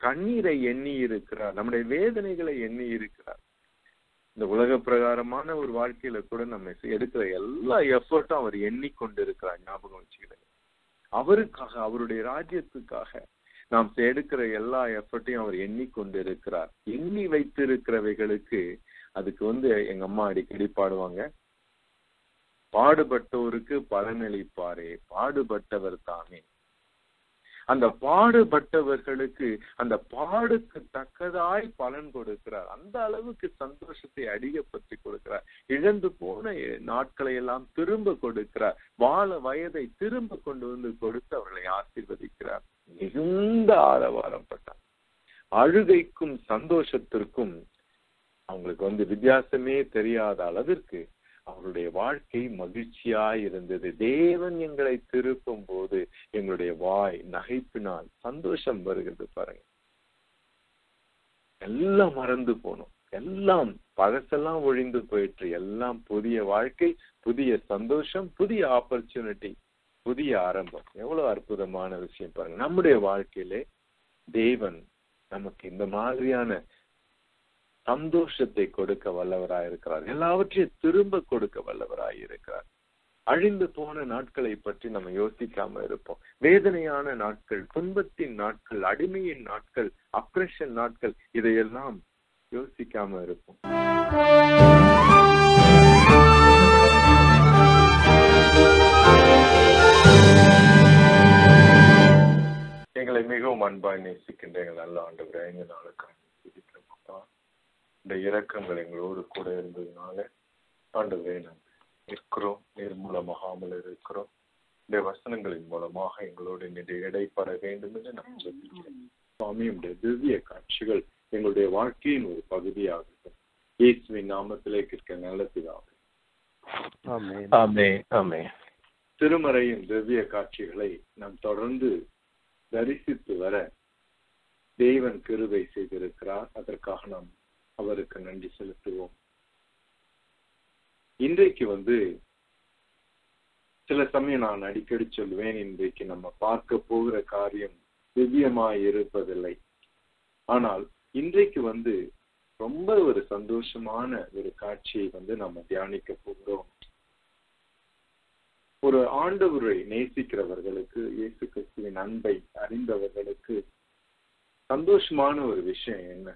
கண்ணீரை எண்ணி இருக்கிறார், நம்முடைய வேதனைகளை எண்ணி இருக்கிறார். இந்த உலக பிரகாரமான ஒரு வாழ்க்கையில கூட நம்ம எடுக்கிற எல்லா எஃபர்ட்டும் அவர் எண்ணிக்கொண்டு இருக்கிறார். ஞாபகம் வச்சுக்கிறேன். அவருக்காக, அவருடைய ராஜ்யத்துக்காக நாம் எடுக்கிற எல்லா எஃபர்ட்டையும் அவர் எண்ணிக்கொண்டு இருக்கிறார். எண்ணி வைத்திருக்கிறவைகளுக்கு அதுக்கு எங்க அம்மா அடிக்கடி பாடுவாங்க, பாடுபட்டோருக்கு பலனளிப்பாரே பாடுபட்டவர் தானே. அந்த பாடுபட்டவர்களுக்கு அந்த பாடுக்கு தக்கதாய் பலன் கொடுக்கிறார். அந்த அளவுக்கு சந்தோஷத்தை அதிகப்படுத்தி கொடுக்கிறார். இழந்து போன நாட்களை எல்லாம் திரும்ப கொடுக்கிறார். வாழ வயதை திரும்ப கொண்டு வந்து கொடுத்து அவர்களை ஆசீர்வதிக்கிறார். மிகுந்த ஆரவாரம் பட்டார். அழுகைக்கும் சந்தோஷத்திற்கும் அவங்களுக்கு வித்தியாசமே தெரியாத அளவிற்கு அவருடைய வாழ்க்கை மகிழ்ச்சியாய் இருந்தது. தேவன் எங்களை திருப்பும் போது எங்களுடைய வாய் நகைப்பினால் சந்தோஷம் வருகிறது. பாருங்க, எல்லாம் மறந்து போனோம், எல்லாம் பழசெல்லாம் ஒழிந்து போயிற்று. எல்லாம் புதிய வாழ்க்கை, புதிய சந்தோஷம், புதிய ஆப்பர்ச்சுனிட்டி, புதிய ஆரம்பம். எவ்வளவு அற்புதமான விஷயம் பாருங்க. நம்முடைய வாழ்க்கையிலே தேவன் நமக்கு இந்த மாதிரியான சந்தோஷத்தை கொடுக்க வல்லவராயிருக்கிறார். எல்லாவற்றையும் திரும்ப கொடுக்க வல்லவராயிருக்கிறார். அழிந்து போன நாட்களை பற்றி நம்ம யோசிக்காம இருப்போம். வேதனையான நாட்கள், துன்பத்தின் நாட்கள், அடிமையின் நாட்கள், அப்ரஷன் நாட்கள், இதையெல்லாம் யோசிக்காம இருப்போம். எங்களை மிகவும் அன்பாய் நேசிக்கின்ற எங்கள் நல்ல ஆண்டவரே, எங்க நாளுக்கு இந்த இரக்கங்கள் எங்களோடு கூட இருந்ததுனால ஆண்டவரே நாங்கள் இருக்கிறோம், நிர்மூலமாகாமல் இருக்கிறோம். இந்த வசனங்களின் மூலமாக எங்களோடு இடைப்பட வேண்டும் என்று நான் சொல்லிக்கிறேன். சுவாமியுடைய திவ்ய காட்சிகள் எங்களுடைய வாழ்க்கையின் ஒரு பகுதியாகட்டும். இயேசுவின் நாமத்திலே கேட்க நல்ல பிதாவே. ஆமென். ஆமென். திருமறையின் திவ்ய காட்சிகளை நாம் தொடர்ந்து தரிசித்து வர தேவன் கிருபை செய்திருக்கிறார். அதற்காக நாம் அவருக்கு நன்றி செலுத்துவோம். இன்றைக்கு சில சமயம் நான் அடிக்கடி சொல்வேன், இன்றைக்கு நம்ம பார்க்க போகிற காரியம் திவ்யமாய் இருப்பதில்லை. ஆனால் இன்றைக்கு ரொம்ப ஒரு சந்தோஷமான ஒரு காட்சியை நம்ம தியானிக்க போகிறோம். ஒரு ஆண்டவரை நேசிக்கிறவர்களுக்கு, இயேசு கிறிஸ்துவின் அன்பை அறிந்தவர்களுக்கு சந்தோஷமான ஒரு விஷயம் என்ன?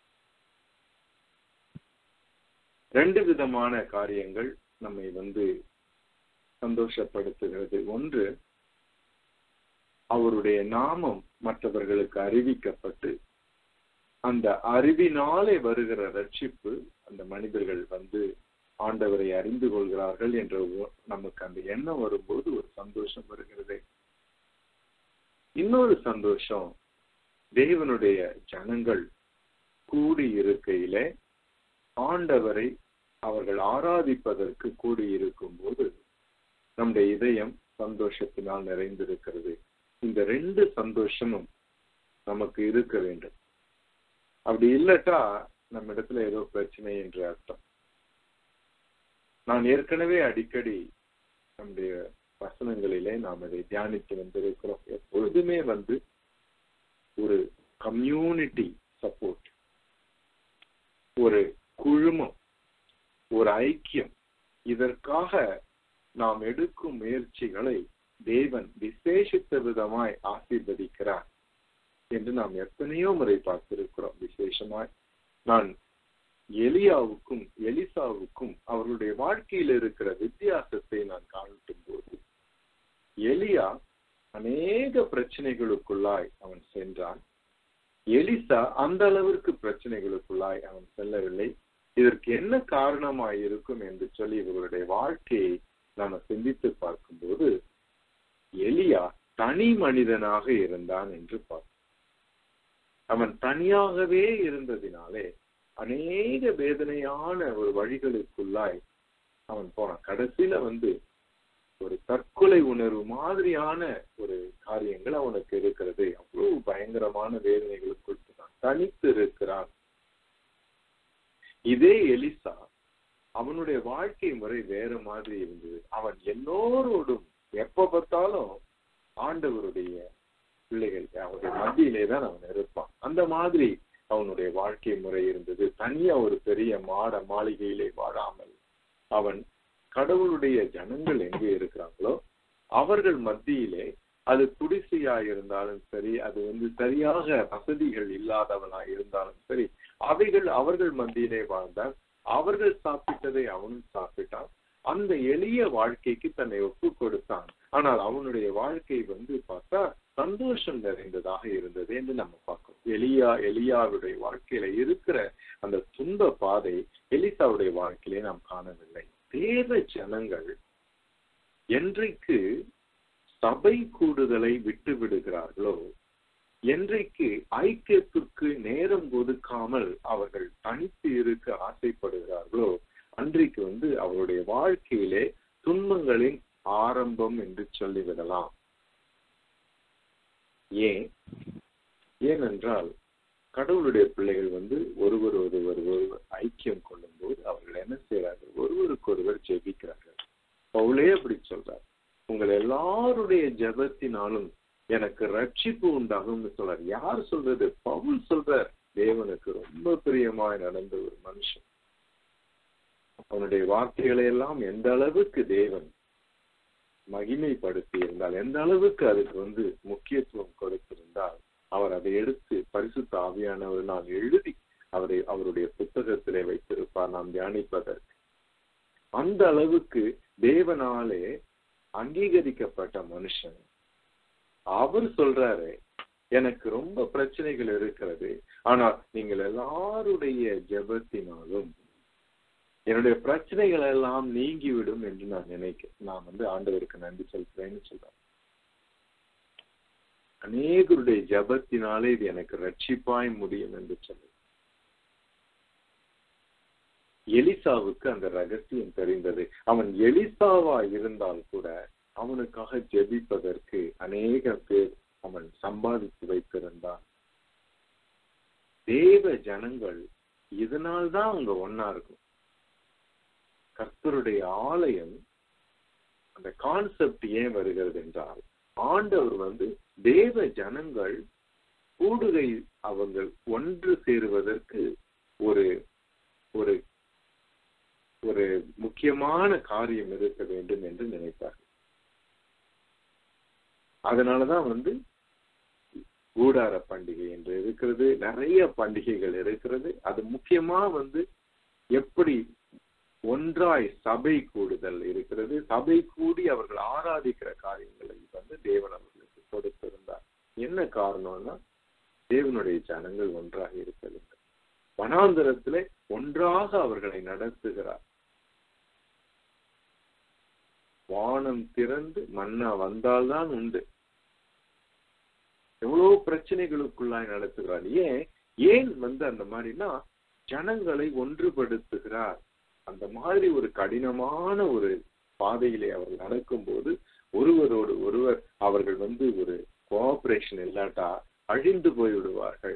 ரெண்டு விதமான காரியங்கள் நம்மை சந்தோஷப்படுத்துகிறது. ஒன்று, அவருடைய நாமம் மற்றவர்களுக்கு அறிவிக்கப்பட்டு அந்த அறிவினாலே வருகிற ரட்சிப்பு, அந்த மனிதர்கள் ஆண்டவரை அறிந்து கொள்கிறார்கள் என்ற நமக்கு அந்த எண்ணம் வரும்போது ஒரு சந்தோஷம் வருகிறது. இன்னொரு சந்தோஷம், தேவனுடைய ஜனங்கள் கூடி இருக்கையிலே ஆண்டவரை அவர்கள் ஆராதிப்பதற்கு கூடியிருக்கும் போது நம்முடைய இதயம் சந்தோஷத்தினால் நிறைந்திருக்கிறது. இந்த ரெண்டு சந்தோஷமும் நமக்கு இருக்க வேண்டும். அப்படி இல்லட்டா நம்ம இடத்துல ஏதோ பிரச்சனை என்று அர்த்தம். நான் ஏற்கனவே அடிக்கடி நம்முடைய வசனங்களிலே நாம் அதை தியானித்து வந்திருக்கிறோம். எப்பொழுதுமே ஒரு கம்யூனிட்டி சப்போர்ட், ஒரு குழுமம், ஒரு ஐக்கியம், இதற்காக நாம் எடுக்கும் முயற்சிகளை தேவன் விசேஷித்த விதமாய் ஆசீர்வதிக்கிறார் என்று நாம் எத்தனையோ முறை பார்த்திருக்கிறோம். விசேஷமாய் நான் எலியாவுக்கும் எலிசாவுக்கும் அவர்களுடைய வாழ்க்கையில் இருக்கிற வித்தியாசத்தை நான் காட்டும் போது, எலியா அநேக பிரச்சனைகளுக்குள்ளாய் அவன் சென்றான். எலிசா அந்த அளவிற்கு பிரச்சனைகளுக்குள்ளாய் அவன் செல்லவில்லை. இதற்கு என்ன காரணமாய் இருக்கும் என்று சொல்லி இவர்களுடைய வாழ்க்கையை நாம சிந்தித்து பார்க்கும்போது, எலியா தனி மனிதனாக இருந்தான் என்று பார்த்தோம். அவன் தனியாகவே இருந்ததினாலே அநேக வேதனையான ஒரு வழிகளுக்குள்ளாய் அவன் போனான். கடைசியில ஒரு தற்கொலை உணர்வு மாதிரியான ஒரு காரியங்கள் அவனுக்கு இருக்கிறது. அவ்வளவு பயங்கரமான வேதனைகளுக்குள் தனித்து இருக்கிறான். இதே எலிசா, அவனுடைய வாழ்க்கை முறை வேற மாதிரி இருந்தது. அவன் எல்லோரோடும் எப்ப பார்த்தாலும் ஆண்டவருடைய பிள்ளைகள் அவருடைய மத்தியிலே தான் அவன் இருப்பான். அந்த மாதிரி அவனுடைய வாழ்க்கை முறை இருந்தது. தனியா ஒரு பெரிய மாளிகையிலே வாழாமல் அவன் கடவுளுடைய ஜனங்கள் எங்கே இருக்கிறாங்களோ அவர்கள் மத்தியிலே, அது குடிசையா இருந்தாலும் சரி, அது சரியாக வசதிகள் இல்லாதவனா இருந்தாலும் சரி, அவர்கள் மத்தியிலே வாழ்ந்தால் அவர்கள் சாப்பிட்டதை அவனும் சாப்பிட்டான். அந்த எளிய வாழ்க்கைக்கு தன்னை ஒப்பு கொடுத்தான். ஆனால் அவனுடைய வாழ்க்கை பார்த்தா சந்தோஷம் நிறைந்ததாக இருந்தது என்று நம்ம பார்க்கிறோம். எலியாவுடைய வாழ்க்கையில இருக்கிற அந்த துன்ப பாதை எலிசாவுடைய வாழ்க்கையிலே நாம் காணவில்லை. தேவ ஜனங்கள் என்றைக்கு சபை கூடுதலை விட்டு விடுகிறார்களோ, என்றைக்கு ஐக்கியத்திற்கு நேரம் ஒதுக்காமல் அவர்கள் தனித்து இருக்க ஆசைப்படுகிறார்களோ, அன்றைக்கு அவருடைய வாழ்க்கையிலே துன்பங்களின் ஆரம்பம் என்று சொல்லிவிடலாம். ஏனென்றால் கடவுளுடைய பிள்ளைகள் ஒருவர் ஐக்கியம் கொள்ளும் போது அவர்கள் என்ன செய்யறார்கள்? ஒருவருக்கொருவர் ஜெபிக்கிறார்கள். பவுலே அப்படி சொல்றார், உங்கள் எல்லாருடைய ஜெபத்தினாலும் எனக்கு ரட்சிப்பு உண்டாகும் சொல்றார். யார் சொல்றது? பவுல் சொல்றார். தேவனுக்கு ரொம்ப பிரியமாய் நடந்த ஒரு மனுஷன். அவனுடைய வார்த்தைகளை எல்லாம் எந்த அளவுக்கு தேவன் மகிமைப்படுத்தி இருந்தால், எந்த அளவுக்கு அதுக்கு முக்கியத்துவம் கொடுத்திருந்தால், அவர் அதை எடுத்து பரிசுத்த ஆவியானவரினால் எழுதி அவருடைய புத்தகத்திலே வைத்திருப்பார் நாம் தியானிப்பதற்கு. அந்த அளவுக்கு தேவனாலே அங்கீகரிக்கப்பட்ட மனுஷன். அவர் சொல்றாரு, எனக்கு ரொம்ப பிரச்சனைகள் இருக்கிறது, ஆனால் நீங்கள் எல்லாருடைய ஜெபத்தினாலும் என்னுடைய பிரச்சனைகள் எல்லாம் நீங்கிவிடும் என்று நான் நினைக்கிறேன். நான் ஆண்டவருக்கு நன்றி சொல்றேன்னு சொல்றேன். அநேகருடைய ஜெபத்தினாலே இது எனக்கு ரட்சிப்பாய் முடியும் என்று சொல்ல. எலிசாவுக்கு அந்த ரகசியம் தெரிந்தது. அவன் எலிசாவா இருந்தால் கூட அவனுக்காக ஜெபிப்பதற்கு அநேக பேர் அவன் சம்பாதித்து வைத்திருந்தான். தேவ ஜனங்கள் இதனால்தான் அவங்க ஒன்னா இருக்கும். கர்த்தருடைய ஆலயம், அந்த கான்செப்ட் ஏன் வருகிறது என்றால், ஆண்டவர் தேவ ஜனங்கள் கூடுகை அவர்கள் ஒன்று சேருவதற்கு ஒரு ஒரு ஒரு முக்கியமான காரியம் இருக்க வேண்டும் என்று நினைத்தார்கள். அதனாலதான் கூடார பண்டிகை என்று இருக்கிறது. நிறைய பண்டிகைகள் இருக்கிறது. அது முக்கியமா எப்படி ஒன்றாய் சபை கூடுதல் இருக்கிறது. சபை கூடி அவர்கள் ஆராதிக்கிற காரியங்களை தேவன் அவர்களுக்கு கொடுத்திருந்தார். என்ன காரணம்னா, தேவனுடைய ஜனங்கள் ஒன்றாக இருக்க வேண்டும். வனாந்தரத்திலே ஒன்றாக அவர்களை நடத்துகிறார். வானம் திறந்து மன்னா வந்தால்தான் உண்டு. எவ்வளவு பிரச்சனைகளுக்குள்ளாய் நடத்துகிறார். ஏன் அந்த மாதிரினா, ஜனங்களை ஒன்றுபடுத்துகிறார். அந்த மாதிரி ஒரு கடினமான ஒரு பாதையிலே அவர்கள் நடக்கும் போது ஒருவரோடு ஒருவர் அவர்கள் ஒரு கோஆபரேஷன் இல்லாட்டா அழிந்து போய் விடுவார்கள்.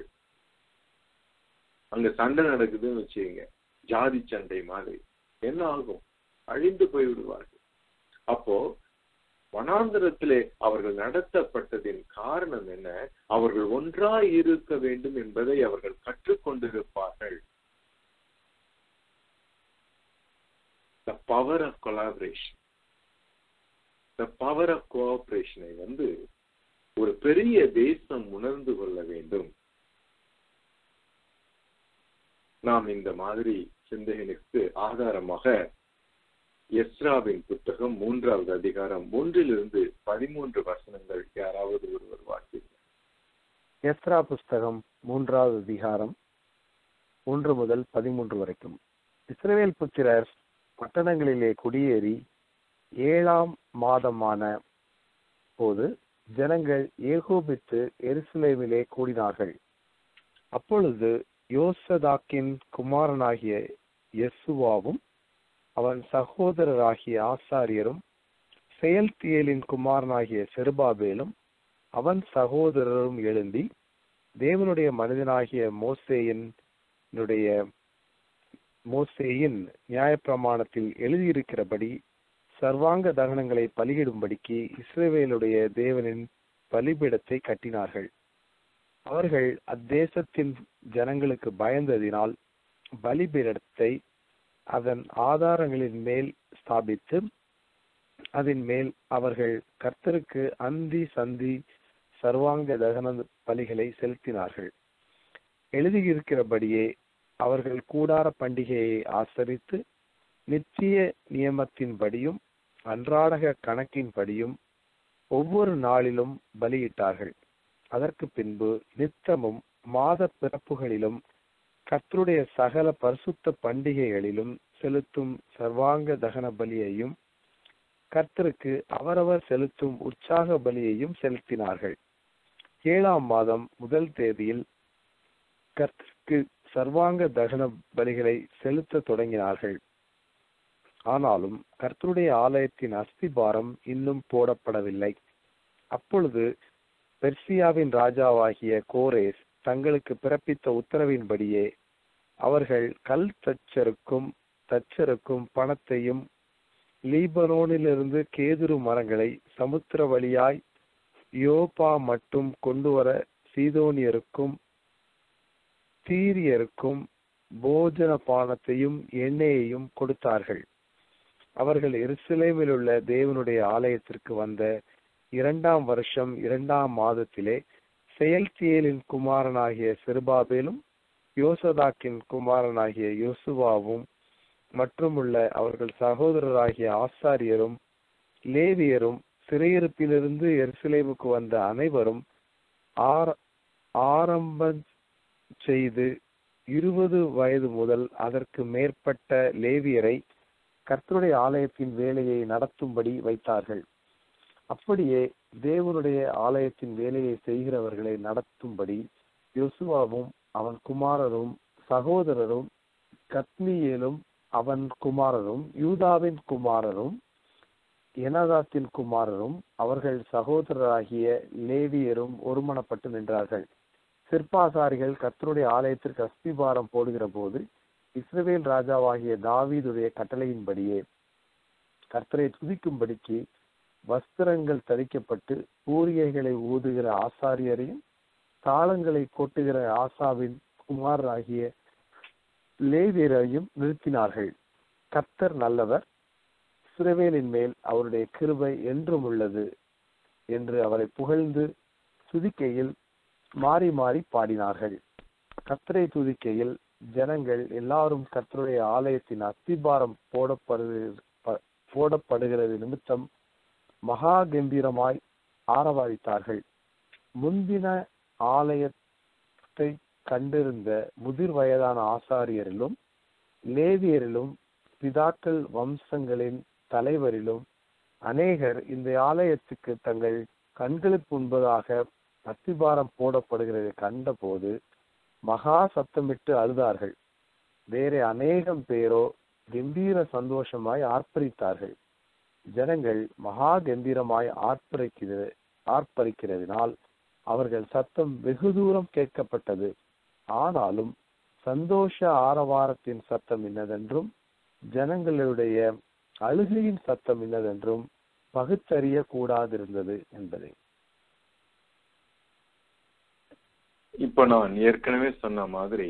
அங்க சண்டை நடக்குதுன்னு வச்சுக்கீங்க, ஜாதி சண்டை மாதிரி, என்ன ஆகும்? அழிந்து போய் விடுவார்கள். அப்போ வனாந்தரத்திலே அவர்கள் நடத்தப்பட்டதின் காரணம் என்ன? அவர்கள் ஒன்றாய் இருக்க வேண்டும் என்பதை அவர்கள் கற்றுக்கொண்டிருப்பார்கள். The power of collaboration, the power of cooperation ஒரு பெரிய தேசம் உணர்ந்து கொள்ள வேண்டும். நாம் இந்த மாதிரி சிந்தனைக்கு ஆதாரமாக எஸ்ராவின் புத்தகம் 3வது அதிகாரம் 1 - 13 வசனங்கள் யாராவது ஒருவர் வாசிக்கிறார்? எஸ்ரா புஸ்தகம் 3வது அதிகாரம் 1 முதல் 13 வரைக்கும். இஸ்ரவேல் புத்திரர் பட்டணங்களிலே குடியேறி 7ஆம் மாதமான போது ஜனங்கள் ஏகோபித்து எருசலேமிலே கூடினார்கள். அப்பொழுது யோசதாக்கின் குமாரனாகிய யெசுவாவும் அவன் சகோதரராகிய ஆசாரியரும், செயல்தியேலின் குமாரனாகிய செருபாபேலும் அவன் சகோதரரும் எழும்பி தேவனுடைய மனிதனாகிய மோசேயின் நியாயப்பிரமாணத்தில் எழுதியிருக்கிறபடி சர்வாங்க தகனங்களை பலியிடும்படிக்கு இஸ்ரவேலுடைய தேவனின் பலிபீடத்தை கட்டினார்கள். அவர்கள் அத்தேசத்தின் ஜனங்களுக்கு பயந்ததினால் பலிபீடத்தை அதன் ஆதாரங்களின் மேல் ஸ்தாபித்து அதன் மேல் அவர்கள் கர்த்தருக்கு அந்தி சந்தி சர்வாங்க தகன பலிகளை செலுத்தினார்கள். எழுதியிருக்கிறபடியே அவர்கள் கூடார பண்டிகையை ஆசரித்து நித்திய நியமத்தின்படியும் அன்றாடக கணக்கின்படியும் ஒவ்வொரு நாளிலும் பலியிட்டார்கள். அதற்கு பின்பு நித்தமும் மாத பிறப்புகளிலும் கர்த்தருடைய சகல பரிசுத்த பண்டிகைகளிலும் செலுத்தும் சர்வாங்க தகன பலியையும் கர்த்தருக்கு அவரவர் செலுத்தும் உற்சாக பலியையும் செலுத்தினார்கள். 7ஆம் மாதம் 1 தேதியில் கர்த்தருக்கு சர்வாங்க தகன பலிகளை செலுத்த தொடங்கினார்கள். ஆனாலும் கர்த்தருடைய ஆலயத்தின் அஸ்திபாரம் இன்னும் போடப்படவில்லை. அப்பொழுது பெர்சியாவின் ராஜாவாகிய கோரேஸ் தங்களுக்கு பிறப்பித்த உத்தரவின்படியே அவர்கள் கல் தச்சருக்கும் பணத்தையும் லீபனோனிலிருந்து கேதுரு மரங்களை சமுத்திர வழியாய் யோப்பா மட்டும் கொண்டு வர சீதோனியருக்கும் தீரியருக்கும் போஜன பானத்தையும் எண்ணெயையும் கொடுத்தார்கள். அவர்கள் எருசலேமில் உள்ள தேவனுடைய ஆலயத்திற்கு வந்த 2ஆம் வருஷம் 2ஆம் மாதத்திலே செயல்தியேலின் குமாரனாகிய செருபாபேலும் யோசதாக்கின் குமாரனாகிய யோசுவாவும் மற்றும் உள்ள அவர்கள் சகோதரராகிய ஆசாரியரும் லேவியரும் சிறையிருப்பிலிருந்து எருசலேமுக்கு வந்த அனைவரும் ஆரம்பம் செய்து 20 வயது முதல் அதற்கு மேற்பட்ட லேவியரை கர்த்தருடைய ஆலயத்தின் வேலையை நடத்தும்படி வைத்தார்கள். அப்படியே தேவனுடைய ஆலயத்தின் வேலையை செய்கிறவர்களை நடத்தும்படி யோசுவாவும் அவன் குமாரரும் சகோதரரும் கத்மியேலும் அவன் குமாரரும் யூதாவின் குமாரரும் எனாதாத்தின் குமாரரும் அவர்கள் சகோதரராகிய லேவியரும் ஒருமனப்பட்டு நின்றார்கள். சிற்பாசாரிகள் கர்த்தருடைய ஆலயத்திற்கு அஸ்திபாரம் போடுகிற போது இஸ்ரவேல் ராஜாவாகிய தாவீதுடைய கட்டளையின்படியே கர்த்தரை துதிக்கும்படிக்கு வஸ்திரங்கள் தரிக்கப்பட்டு பூரிகைகளை ஊதுகிற ஆசாரியரையும் தாளங்களை கொட்டுகிற ஆசாவின் குமாரராகிய லேவியரையும் நிறுத்தினார்கள். கர்த்தர் நல்லவர், இஸ்ரவேலின் மேல் அவருடைய கிருபை என்றும் உள்ளது என்று அவரை புகழ்ந்து துதிக்கையில் மாறி மாறி பாடினார்கள். கர்த்தரை துதிக்கையில் ஜனங்கள் எல்லாரும் கர்த்தருடைய ஆலயத்தின் அஸ்திபாரம் போடப்படுகிறது நிமித்தம் மகா கம்பீரமாய் ஆரவாரித்தார்கள். முந்தின ஆலயத்தை கண்டிருந்த முதிர் வயதான ஆசாரியரிலும் லேவியரிலும் பிதாக்கள் வம்சங்களின் தலைவரிலும் அநேகர் இந்த ஆலயத்துக்கு தங்கள் கண்களுக்கு முன்பதாக அஸ்திபாரம் போடப்படுகிறதை கண்டபோது மகா சத்தமிட்டு அழுதார்கள். வேற அநேகம் பேரோ கம்பீர சந்தோஷமாய் ஆர்ப்பரித்தார்கள். ஜனங்கள் மகா கம்பீரமாய் ஆர்ப்பரிக்கிறதினால் அவர்கள் சத்தம் வெகு தூரம் கேட்கப்பட்டது. ஆனாலும் சந்தோஷ ஆரவாரத்தின் சத்தம் இன்னதென்றும் ஜனங்களுடைய அழுகையின் சத்தம் இன்னதென்றும் பகுத்தறிய கூடாதிருந்தது என்பதை. இப்ப நான் ஏற்கனவே சொன்ன மாதிரி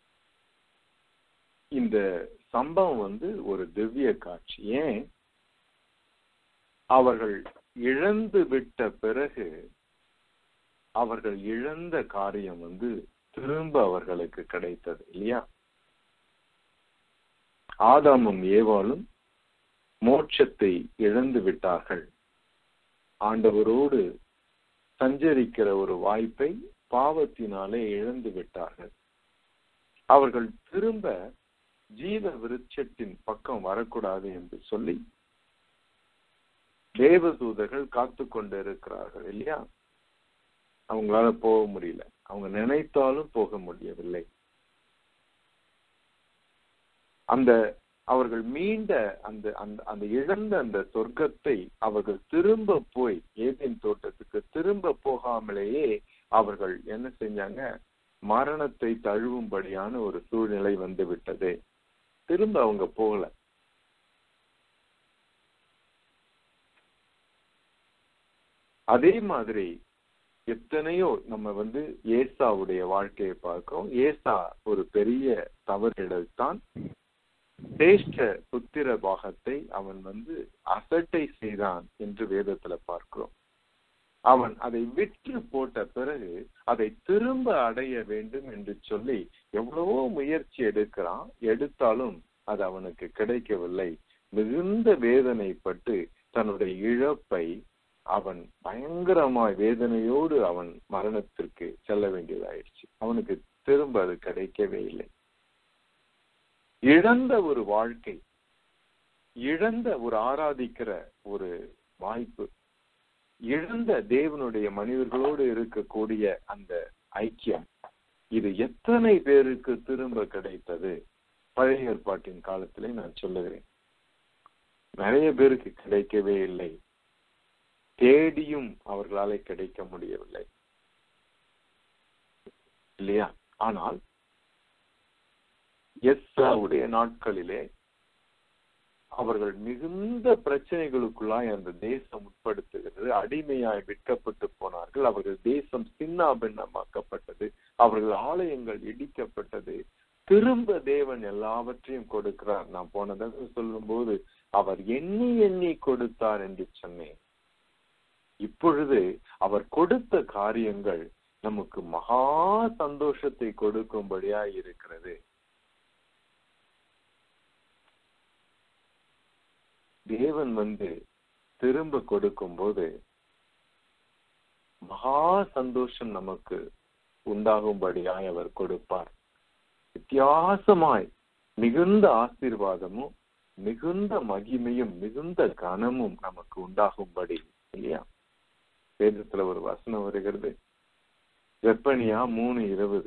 இந்த சம்பவம் ஒரு திவ்ய காட்சி. ஏன் அவர்கள் இழந்து விட்ட பிறகு அவர்கள் இழந்த காரியம் திரும்ப அவர்களுக்கு கிடைத்தது இல்லையா? ஆதாமும் ஏவாளும் மோட்சத்தை இழந்து விட்டார்கள். ஆண்டவரோடு சஞ்சரிக்கிற ஒரு வாய்ப்பை பாவத்தினாலே இழந்து விட்டார்கள். அவர்கள் திரும்ப ஜீவ விருட்சத்தின் பக்கம் வரக்கூடாது என்று சொல்லி தேவதூதர்கள் காத்து கொண்டு இருக்கிறார்கள் இல்லையா? அவங்களால போக முடியல. அவங்க நினைத்தாலும் போக முடியவில்லை. அவர்கள் மீண்ட அந்த இழந்த அந்த சொர்க்கத்தை அவர்கள் திரும்ப போய் ஏதேன் தோட்டத்துக்கு திரும்ப போகாமலேயே அவர்கள் என்ன செஞ்சாங்க? மரணத்தை தழுவும்படியான ஒரு சூழ்நிலை வந்து விட்டது. திரும்ப அவங்க போகல. அதே மாதிரி எத்தனையோ நம்ம ஏசாவுடைய வாழ்க்கையை பார்க்கிறோம். ஏசா ஒரு பெரிய தவறிடத்தான் சிரேஷ்ட புத்திர பாகத்தை அவன் அசட்டை செய்தான் என்று வேதத்துல பார்க்கிறோம். அவன் அதை விற்று போட்ட பிறகு அதை திரும்ப அடைய வேண்டும் என்று சொல்லி எவ்வளவோ முயற்சி எடுத்தாலும் அது அவனுக்கு கிடைக்கவில்லை. மிகுந்த வேதனைப்பட்டு தன்னுடைய இழப்பை அவன் பயங்கரமாய் வேதனையோடு அவன் மரணத்திற்கு செல்ல வேண்டியதாயிடுச்சு. அவனுக்கு திரும்ப அது கிடைக்கவே இல்லை. இழந்த ஒரு வாழ்க்கை, இழந்த ஒரு ஆராதிக்கிற ஒரு வாய்ப்பு, இழந்த தேவனுடைய மனிதர்களோடு இருக்கக்கூடிய அந்த ஐக்கியம், இது எத்தனை பேருக்கு திரும்ப கிடைத்தது? பழைய ஏற்பாட்டின் காலத்திலே நான் சொல்லுகிறேன், நிறைய பேருக்கு கிடைக்கவே இல்லை. தேடியும் அவர்களாலே கிடைக்க முடியவில்லை இல்லையா? ஆனால் எஸ்ராவுடைய நாட்களிலே அவர்கள் மிகுந்த பிரச்சனைகளுக்குள்ளாய் அந்த தேசம் உட்படுத்துகிறது. அடிமையாய் விற்கப்பட்டு போனார்கள். அவர்கள் தேசம் சின்னாபின்னமாக்கப்பட்டது. அவர்கள் ஆலயங்கள் இடிக்கப்பட்டது. திரும்ப தேவன் எல்லாவற்றையும் கொடுக்கிறார். நான் போனதாக சொல்லும் போது அவர் எண்ணி எண்ணி கொடுத்தார் என்று சொன்னேன். இப்பொழுது அவர் கொடுத்த காரியங்கள் நமக்கு மகா சந்தோஷத்தை கொடுக்கும்படியா இருக்கிறது. தேவன் திரும்ப கொடுக்கும் போது மகா சந்தோஷம் நமக்கு உண்டாகும்படியாய் அவர் கொடுப்பார். வித்தியாசமாய் மிகுந்த ஆசீர்வாதமும் மிகுந்த மகிமையும் மிகுந்த கனமும் நமக்கு உண்டாகும்படி இல்லையா? வேதத்துல ஒரு வசனம் வருகிறது, ஜெப்பனியா 3:20.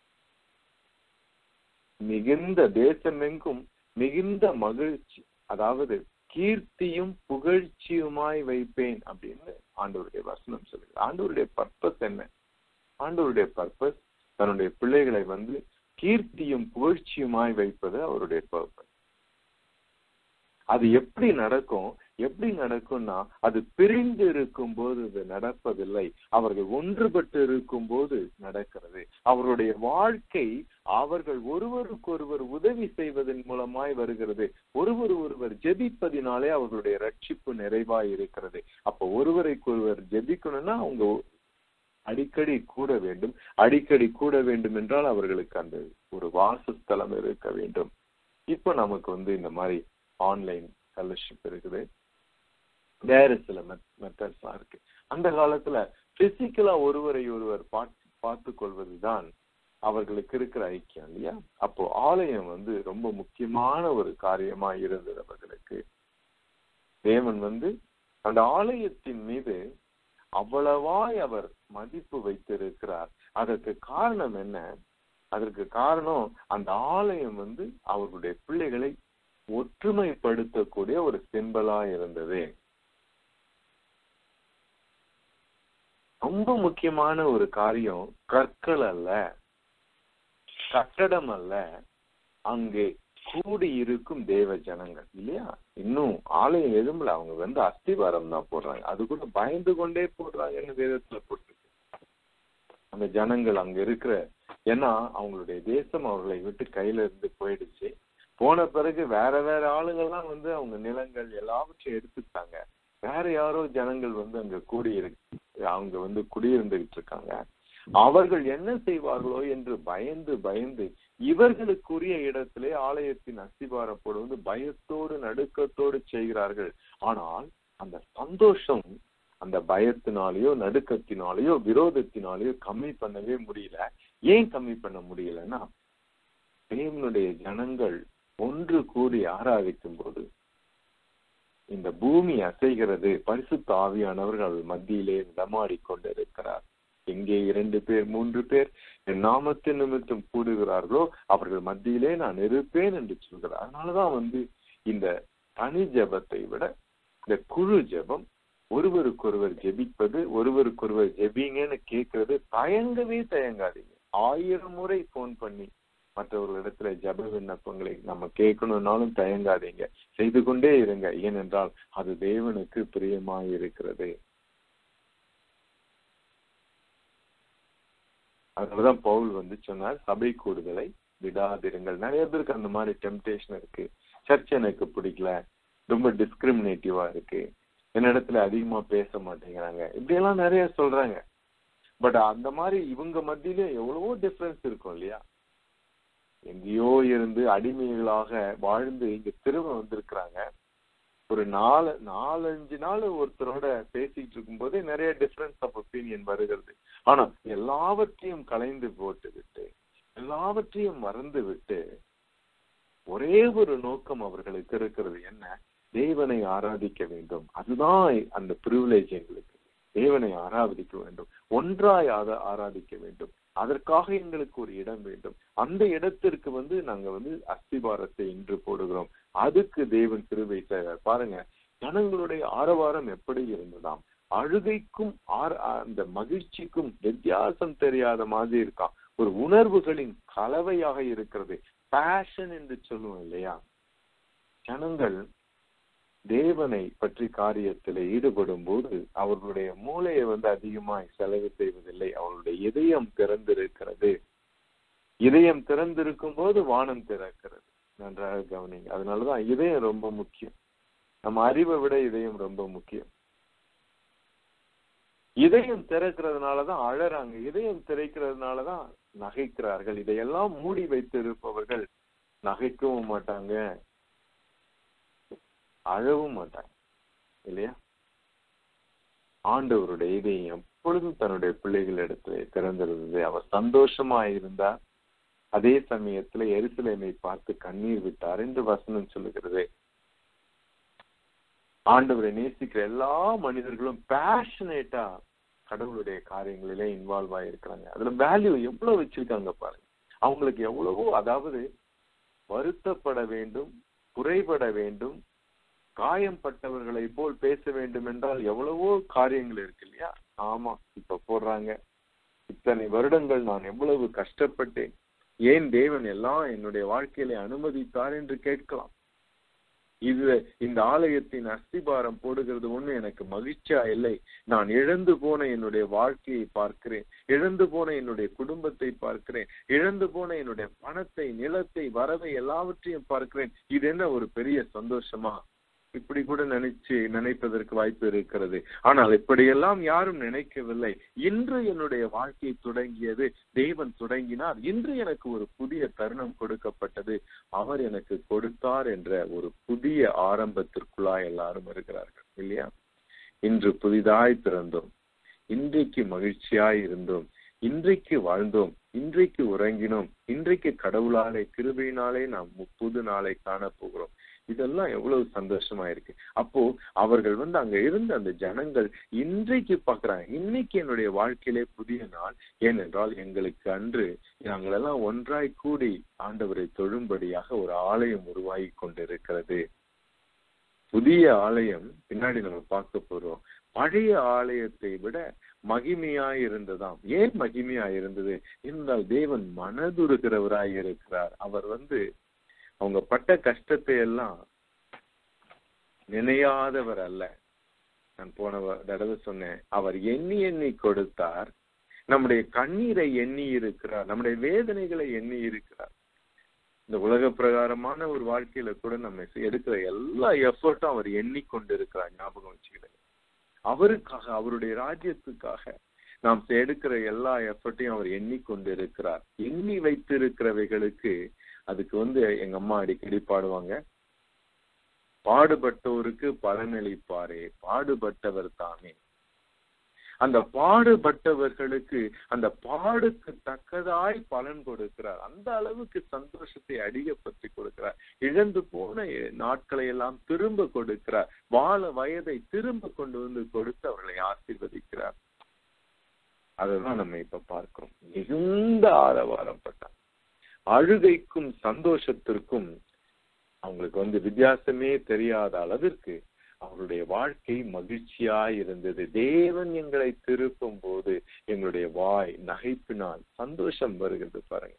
மிகுந்த தேசமெங்கும் மிகுந்த மகிழ்ச்சி, அதாவது கீர்த்தியும் புகழ்ச்சியுமாய் வைப்பேன் அப்படின்னு ஆண்டவருடைய வசனம் சொல்லுது. ஆண்டவருடைய பர்பஸ் என்ன? ஆண்டவருடைய பர்பஸ் தன்னுடைய பிள்ளைகளை கீர்த்தியும் புகழ்ச்சியுமாய் வைப்பது அவருடைய பர்பஸ். அது எப்படி நடக்கும்? எப்படி நடக்கும்னா, அது பிரிந்து இருக்கும் போது அது நடப்பதில்லை. அவர்கள் ஒன்றுபட்டு இருக்கும் போது நடக்கிறது. அவருடைய வாழ்க்கை அவர்கள் ஒருவருக்கொருவர் உதவி செய்வதன் மூலமாய் வருகிறது. ஒருவர் ஜெபிப்பதினாலே அவர்களுடைய ரட்சிப்பு நிறைவாய் இருக்கிறது. அப்ப ஒருவருக்கொருவர் ஜெபிக்கணும்னா அவங்க அடிக்கடி கூட வேண்டும். அடிக்கடி கூட வேண்டும் என்றால் அவர்களுக்கு அந்த ஒரு வாசஸ்தலம் இருக்க வேண்டும். இப்ப நமக்கு இந்த மாதிரி ஆன்லைன் ஃபெலோஷிப் இருக்குது, வேற சில மெத்தட்ஸ் இருக்கு. அந்த காலத்துல பிசிக்கலா ஒருவரை ஒருவர் பார்த்து கொள்வதுதான் அவர்களுக்கு இருக்கிற ஐக்கியம் இல்லையா? அப்போ ஆலயம் ரொம்ப முக்கியமான ஒரு காரியமா இருந்தது அவர்களுக்கு. தேவன் அந்த ஆலயத்தின் மீது அவ்வளவாய் அவர் மதிப்பு வைத்திருக்கிறார். அதற்கு காரணம் என்ன? அதற்கு காரணம் அந்த ஆலயம் அவர்களுடைய பிள்ளைகளை ஒற்றுமைப்படுத்தக்கூடிய ஒரு சிம்பலா இருந்தது. ரொம்ப முக்கியமான ஒரு காரியம் கற்கள் அல்ல, கட்டடம் அல்ல, அங்கே கூடி இருக்கும் தேவ ஜனங்கள் இல்லையா? இன்னும் ஆலயம் எதுவும்ல, அவங்க அஸ்திவாரம் தான் போடுறாங்க. அது கூட பயந்து கொண்டே போடுறாங்கன்னு வேதத்துல போட்டுருக்கு. அந்த ஜனங்கள் அங்க இருக்கிற, ஏன்னா அவங்களுடைய தேசம் அவர்களை விட்டு கையில இருந்து போயிடுச்சு. போன பிறகு வேற வேற ஆளுங்கள்லாம் அவங்க நிலங்கள் எல்லாவற்றையும் எடுத்துட்டாங்க. வேற யாரோ ஜனங்கள் அங்க அவங்க குடியிருந்துகிட்டு இருக்காங்க. அவர்கள் என்ன செய்வார்களோ என்று பயந்து இவர்களுக்குரிய இடத்திலே ஆலயத்தின் அஸ்திவாரம் போடுவது பயத்தோடு நடுக்கத்தோடு செய்கிறார்கள். ஆனால் அந்த சந்தோஷம் அந்த பயத்தினாலேயோ நடுக்கத்தினாலேயோ விரோதத்தினாலேயோ கம்மி பண்ணவே முடியல. ஏன் கம்மி பண்ண முடியலன்னா, தேவனுடைய ஜனங்கள் ஒன்று கூடி ஆராதிக்கும் போது இந்த பூமி அசைகிறது. பரிசுத்த ஆவியானவர்கள் மத்தியிலே நடமாடிக்கொண்டிருக்கிறார். எங்கே 2 பேர் 3 பேர் என் நாமத்தின் நிமித்தம் கூடுகிறார்களோ அவர்கள் மத்தியிலே நான் இருப்பேன் என்று சொல்கிறார். அதனாலதான் இந்த தனி ஜெபத்தை விட இந்த குழு ஜெபம், ஒருவருக்கொருவர் ஜெபிப்பது, ஒருவருக்கொருவர் ஜெபிங்கன்னு கேட்கறது, தயங்கவே தயங்காதீங்க. 1000 முறை போன் பண்ணி மற்றவர்களிடத்துல ஜெப விண்ணப்பங்களை நம்ம கேட்கணும்னாலும் தயங்காதீங்க, செய்து கொண்டே இருங்க. ஏனென்றால் அது தேவனுக்கு பிரியமாய் இருக்கிறது. அதனாலதான் பவுல் சொன்னார், சபை கூடுதலை விடாதிருங்கள். நிறைய பேருக்கு அந்த மாதிரி டெம்டேஷன் இருக்கு. சர்ச் எனக்கு பிடிக்கல, ரொம்ப டிஸ்கிரிமினேட்டிவா இருக்கு, என்னிடத்துல அதிகமா பேச மாட்டேங்கிறாங்க, இப்படி எல்லாம் நிறைய சொல்றாங்க. பட் அந்த மாதிரி இவங்க மத்தியில எவ்வளவோ டிஃபரன்ஸ் இருக்கும் இல்லையா? எங்கேயோ இருந்து அடிமைகளாக வாழ்ந்து இங்க திரும்ப வந்திருக்கிறாங்க. ஒரு 4-5 நாள் ஒருத்தரோட பேசிட்டு இருக்கும் போதே நிறைய டிஃபரன்ஸ் ஆஃப் ஒப்பீனியன் வருகிறது. ஆனா எல்லாவற்றையும் கலைந்து போட்டு விட்டு, எல்லாவற்றையும் மறந்து விட்டு, ஒரே ஒரு நோக்கம் அவர்களுக்கு இருக்கிறது. என்ன? தேவனை ஆராதிக்க வேண்டும். அதுதான் அந்த பிரிவிலேஜ் எங்களுக்கு. தேவனை ஆராதிக்க வேண்டும், ஒன்றாய் ஆராதிக்க வேண்டும். அதற்காக எங்களுக்கு ஒரு இடம் வேண்டும். அந்த இடத்திற்கு நாங்க அஸ்திபாரத்தை இன்று போடுகிறோம். அதுக்கு தேவன் கிருபை செய்வார். பாருங்க, ஜனங்களுடைய ஆரவாரம் எப்படி இருந்ததாம். அழுகைக்கும் அந்த மகிழ்ச்சிக்கும் வித்தியாசம் தெரியாத மாதிரி இருக்கான். ஒரு உணர்வுகளின் கலவையாக இருக்கிறது. பேஷன் என்று சொல்லுவோம் இல்லையா? ஜனங்கள் தேவனை பற்றி காரியத்தில் ஈடுபடும் போது அவர்களுடைய மூளையை அதிகமாய் செலவு செய்வதில்லை. அவர்களுடைய இதயம் திறந்திருக்கிறது. இதயம் திறந்திருக்கும் போது வானம் திறக்கிறது. நன்றாக கவனிங்க. அதனாலதான் இதயம் ரொம்ப முக்கியம். நம்ம அறிவை விட இதயம் ரொம்ப முக்கியம். இதயம் திறக்கிறதுனாலதான் அழறாங்க, இதயம் திறக்கிறதுனாலதான் நகைக்கிறார்கள். இதையெல்லாம் மூடி வைத்து இருப்பவர்கள் நகைக்கவும் மாட்டாங்க, அழவும் மாட்டாங்க இல்லையா? ஆண்டவருடைய இதயம் எப்பொழுதும் தன்னுடைய பிள்ளைகளிடத்துல திறந்திருந்தது. அவர் சந்தோஷமா இருந்தார். அதே சமயத்துல எருசலேமை பார்த்து கண்ணீர் விட்டார் என்று வசனம் சொல்லுகிறது. ஆண்டவரை நேசிக்கிற எல்லா மனிதர்களும் பேஷனேட்டா கடவுளுடைய காரியங்களிலே இன்வால்வ் ஆயிருக்கிறாங்க. அதுல வேல்யூ எவ்வளவு வச்சிருக்காங்க பாருங்க. அவங்களுக்கு எவ்வளவோ, அதாவது வருத்தப்பட வேண்டும், குறைபட வேண்டும், காயம்பட்டவர்களை போல் பேச வேண்டும் என்றால் எவ்வளவோ காரியங்கள் இருக்கு இல்லையா? ஆமா, இப்ப போடுறாங்க, இத்தனை வருடங்கள் நான் எவ்வளவு கஷ்டப்பட்டேன், ஏன் தேவன் எல்லாம் என்னுடைய வாழ்க்கையில அனுமதித்தார் என்று கேட்கலாம். இந்த ஆலயத்தின் அஸ்திபாரம் போடுகிறது ஒண்ணு எனக்கு மகிழ்ச்சியா இல்லை. நான் இழந்து போன என்னுடைய வாழ்க்கையை பார்க்கிறேன், இழந்து போன என்னுடைய குடும்பத்தை பார்க்கிறேன், இழந்து போன என்னுடைய பணத்தை, நிலத்தை, வரவை எல்லாவற்றையும் பார்க்கிறேன். இது என்ன ஒரு பெரிய சந்தோஷமா? இப்படி கூட நினைப்பதற்கு வாய்ப்பு இருக்கிறது. ஆனால் இப்படியெல்லாம் யாரும் நினைக்கவில்லை. இன்று என்னுடைய வாழ்க்கை தொடங்கியது, தேவன் தொடங்கினார். இன்று எனக்கு ஒரு புதிய தருணம் கொடுக்கப்பட்டது, அவர் எனக்கு கொடுத்தார் என்ற ஒரு புதிய ஆரம்பத்திற்குள்ளாய் எல்லாரும் இருக்கிறார்கள் இல்லையா? இன்று புதிதாய் பிறந்தோம், இன்றைக்கு மகிழ்ச்சியாய் இருந்தோம், இன்றைக்கு வாழ்ந்தோம், இன்றைக்கு உறங்கினோம், இன்றைக்கு கடவுளாலே கிருபையினாலே நாம் புது நாளை காண போகிறோம். இதெல்லாம் எவ்வளவு சந்தோஷமா இருக்கு. அப்போ அவர்கள் அங்க இருந்த அந்த ஜனங்கள் இன்றைக்கு பாக்குறாங்க, இன்னைக்கு என்னுடைய வாழ்க்கையிலே புதிய நாள். ஏனென்றால் எங்களுக்கு அன்று நாங்களெல்லாம் ஒன்றாய் கூடி ஆண்டவரை தொழும்படியாக ஒரு ஆலயம் உருவாகி கொண்டிருக்கிறது. புதிய ஆலயம் பின்னாடி நம்ம பார்க்க போறோம். பழைய ஆலயத்தை விட மகிமையாய் இருந்ததாம். ஏன் மகிமையாய் இருந்தது என்றால் தேவன் மனதுருகிறவராய் இருக்கிறார். அவர் அவங்க பட்ட கஷ்டத்தை எல்லாம் நினையாதவர் அல்ல. நான் போன தடவை சொன்னேன், அவர் எண்ணி எண்ணி கொடுத்தார். நம்முடைய கண்ணீரை எண்ணி இருக்கிறார், நம்முடைய வேதனைகளை எண்ணி இருக்கிறார். இந்த உலக பிரகாரமான ஒரு வாழ்க்கையில கூட நம்ம எடுக்கிற எல்லா எஃபர்ட்டும் அவர் எண்ணிக்கொண்டிருக்கிறார். ஞாபகம் வச்சுக்கிறேன். அவருக்காக, அவருடைய ராஜ்யத்துக்காக நாம் எடுக்கிற எல்லா எஃபர்ட்டையும் அவர் எண்ணிக்கொண்டிருக்கிறார். எண்ணி வைத்திருக்கிறவைகளுக்கு அதுக்கு எங்க அம்மா அடிக்கடி பாடுவாங்க, பாடுபட்டோருக்கு பலனளிப்பாரே பாடுபட்டவர் தானே. அந்த பாடுபட்டவர்களுக்கு அந்த பாடுக்கு தக்கதாய் பலன் கொடுக்கிறார். அந்த அளவுக்கு சந்தோஷத்தை அதிகப்படுத்தி கொடுக்கிறார். இழந்து போன நாட்களை எல்லாம் திரும்ப கொடுக்கிறார். வாழ வயதை திரும்ப கொண்டு கொடுத்து அவர்களை ஆசீர்வதிக்கிறார். அதுதான் நம்ம இப்ப பார்க்கிறோம். மிகுந்த ஆரவாரம் பட்டார். அழுகைக்கும் சந்தோஷத்திற்கும் அவங்களுக்கு வித்தியாசமே தெரியாத அளவிற்கு அவருடைய வாழ்க்கை மகிழ்ச்சியாய் இருந்தது. தேவன் எங்களை திருப்பும் போது எங்களுடைய வாய் நகைப்பினால் சந்தோஷம் வருகிறது. பாருங்க,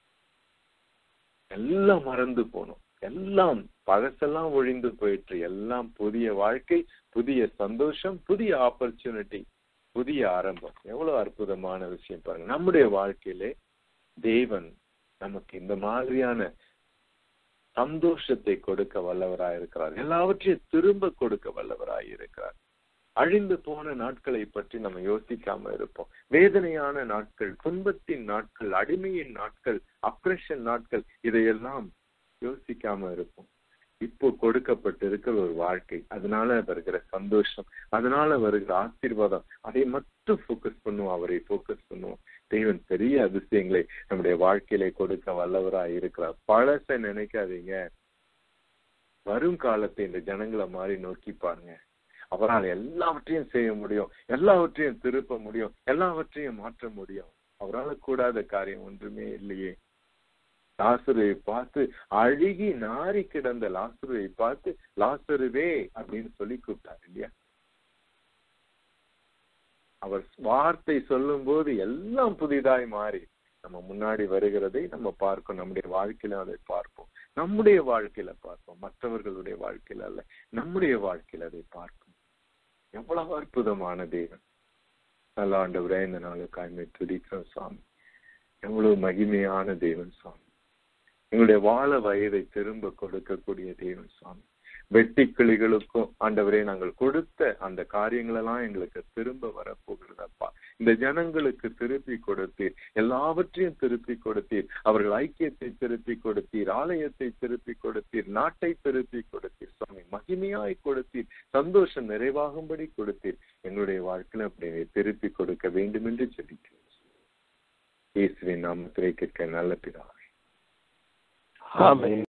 எல்லாம் மறந்து போனோம், எல்லாம் பழசெல்லாம் ஒழிந்து போயிற்று. எல்லாம் புதிய வாழ்க்கை, புதிய சந்தோஷம், புதிய ஆப்பர்ச்சுனிட்டி, புதிய ஆரம்பம். எவ்வளவு அற்புதமான விஷயம் பாருங்க. நம்முடைய வாழ்க்கையிலே தேவன் நமக்கு இந்த மாதிரியான சந்தோஷத்தை கொடுக்க வல்லவராயிருக்கிறார். எல்லாவற்றையும் திரும்ப கொடுக்க வல்லவராயிருக்கிறார். அழிந்து போன நாட்களை பற்றி நம்ம யோசிக்காம இருப்போம். வேதனையான நாட்கள், துன்பத்தின் நாட்கள், அடிமையின் நாட்கள், அப்ரஷன் நாட்கள், இதையெல்லாம் யோசிக்காம இருப்போம். இப்போ கொடுக்கப்பட்டிருக்கிற ஒரு வாழ்க்கை, அதனால வருகிற சந்தோஷம், அதனால வருகிற ஆசீர்வாதம், அதை மட்டும் போக்கஸ் பண்ணுவோம். அவரை போக்கஸ் பண்ணுவோம். தேவன் பெரிய அதிசயங்களை நம்முடைய வாழ்க்கையில கொடுக்க வல்லவராய் இருக்கிறார். பழசை நினைக்காதீங்க. வரும் காலத்தை இந்த ஜனங்களை மாதிரி நோக்கி பாருங்க. அவரால் எல்லாவற்றையும் செய்ய முடியும், எல்லாவற்றையும் திருப்ப முடியும், எல்லாவற்றையும் மாற்ற முடியும். அவரால் கூடாத காரியம் ஒன்றுமே இல்லையே. லாசருவை பார்த்து, அழுகி நாரி கிடந்த லாசருவை பார்த்து, லாசருவே அப்படின்னு சொல்லி கூப்பிட்டார் இல்லையா? அவர் வார்த்தை சொல்லும் போது எல்லாம் புதிதாய் மாறி நம்ம முன்னாடி வருகிறதை நம்ம பார்ப்போம். நம்முடைய வாழ்க்கையில அதை பார்ப்போம். நம்முடைய வாழ்க்கையில பார்ப்போம், மற்றவர்களுடைய வாழ்க்கையில அல்ல, நம்முடைய வாழ்க்கையில அதை பார்ப்போம். எவ்வளவு அற்புதமான தேவன். நல்ல ஆண்டவரே, இந்த நாளுக்காய் துதிக்கிறோம் சுவாமி. எவ்வளவு மகிமையான தேவன் சுவாமி. எங்களுடைய வாழ வயதை திரும்ப கொடுக்கக்கூடிய தேவன் சுவாமி. வெட்டி கிளிகளுக்கும் ஆண்டவரே நாங்கள் கொடுத்த அந்த காரியங்களெல்லாம் எங்களுக்கு திரும்ப வரப்போகிறதப்பா. இந்த ஜனங்களுக்கு திருப்பி கொடுத்தீர், எல்லாவற்றையும் திருப்பி கொடுத்தீர். அவர்கள் ஐக்கியத்தை திருப்பி கொடுத்தீர், ஆலயத்தை திருப்பி கொடுத்தீர், நாட்டை திருப்பி கொடுத்தீர் சுவாமி. மகிமையாய் கொடுத்தீர், சந்தோஷம் நிறைவாகும்படி கொடுத்தீர். எங்களுடைய வாழ்க்கையில அப்படி திருப்பி கொடுக்க வேண்டும் என்று சொல்லிக்கிறேன். இயேசுவின் நாமத்திலே கேட்க நல்ல பிதாவே. ஆமென்.